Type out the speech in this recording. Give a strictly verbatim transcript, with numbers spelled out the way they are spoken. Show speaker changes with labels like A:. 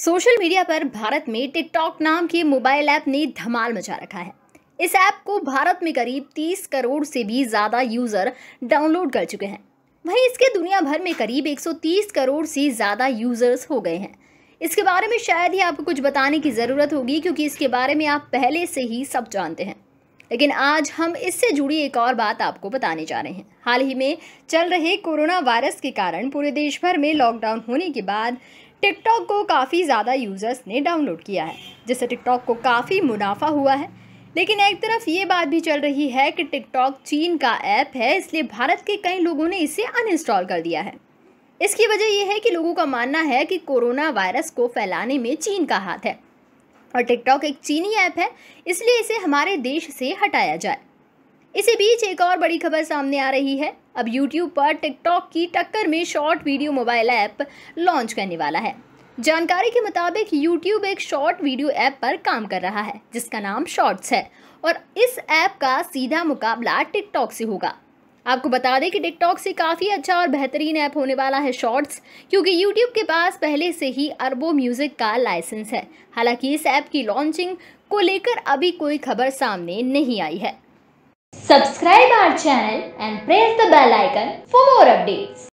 A: Social media पर भारत में TikTok नाम के मोबाइल ऐप ने धमाल मचा रखा है। इस ऐप को भारत में करीब तीस करोड़ से भी ज़्यादा यूज़र डाउनलोड कर चुके हैं। वहीं इसके दुनिया भर में करीब एक सौ तीस करोड़ से ज़्यादा यूज़र्स हो गए हैं। इसके बारे में शायद ही आपको कुछ बताने की ज़रूरत होगी, क्योंकि इसके बारे में आप पहले से ही सब जानते हैं। लेकिन आज हम इससे जुड़ी एक और बात आपको बताने जा रहे हैं। हाल ही में चल रहे कोरोना वायरस के कारण पूरे देश भर में लॉकडाउन होने के बाद टिकटॉक को काफ़ी ज़्यादा यूज़र्स ने डाउनलोड किया है, जिससे टिकटॉक को काफ़ी मुनाफा हुआ है। लेकिन एक तरफ ये बात भी चल रही है कि टिकटॉक चीन का ऐप है, इसलिए भारत के कई लोगों ने इसे अनइंस्टॉल कर दिया है। इसकी वजह यह है कि लोगों का मानना है कि कोरोना वायरस को फैलाने में चीन का हाथ है और टिकटॉक एक चीनी ऐप है, इसलिए इसे हमारे देश से हटाया जाए। इसी बीच एक और बड़ी खबर सामने आ रही है। अब यूट्यूब पर टिकटॉक की टक्कर में short video mobile app launch करने वाला है। जानकारी के मुताबिक यूट्यूब एक शॉर्ट वीडियो ऐप पर काम कर रहा है, जिसका नाम शॉर्ट्स है, और इस ऐप का सीधा मुकाबला टिकटॉक से होगा। आपको बता दें कि टिकटॉक से काफ़ी अच्छा और बेहतरीन ऐप होने वाला है शॉर्ट्स, क्योंकि यूट्यूब के पास पहले से ही अरबों म्यूजिक का लाइसेंस है। हालांकि इस ऐप की लॉन्चिंग को लेकर अभी कोई खबर सामने नहीं आई है।
B: Subscribe our channel and press the bell icon for more updates.